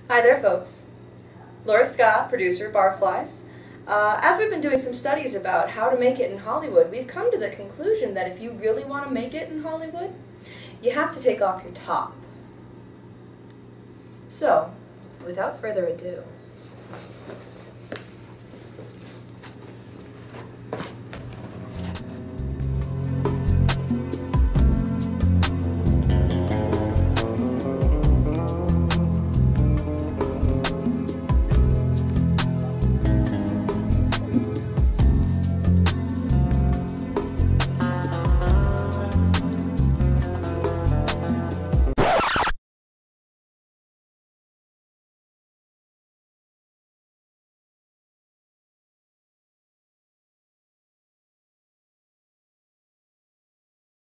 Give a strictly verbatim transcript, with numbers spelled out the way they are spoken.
Hi there, folks. Laura Scott, producer, Barflies. Uh, as we've been doing some studies about how to make it in Hollywood, we've come to the conclusion that if you really want to make it in Hollywood, you have to take off your top. So, without further ado,